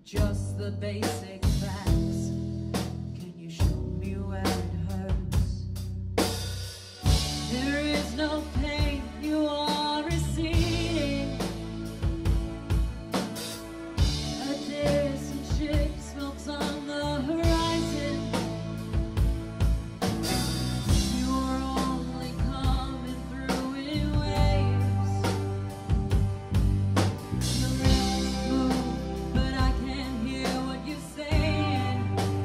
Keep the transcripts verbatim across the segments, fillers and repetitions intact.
just the basic facts. Can you show me where it hurts? There is no pain, you are receding. A distant ship smokes on the horizon. You are only coming through in waves. Your lips move, but I can't hear what you're saying.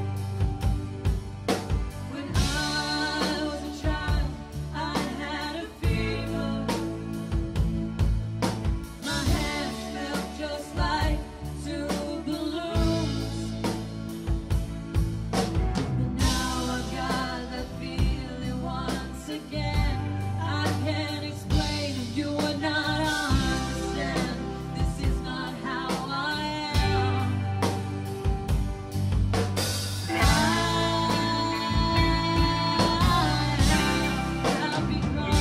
When I was a child, I had a fever. My hands felt just like two balloons. But now I've got that feeling once again. I can't explain if you would not understand. This is not how I am. I have become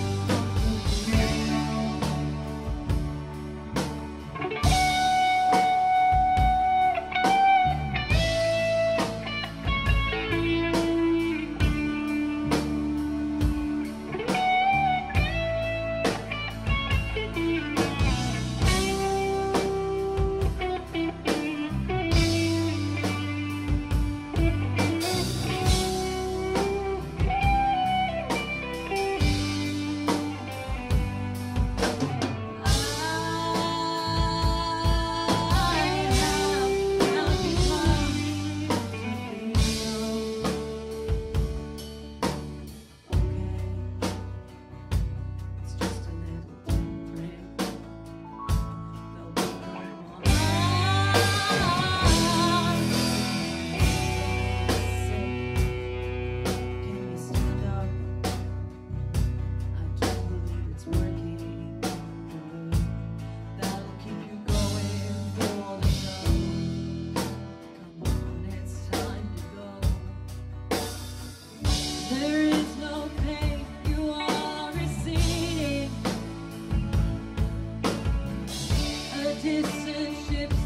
there is no pain, you are receding. A distant ship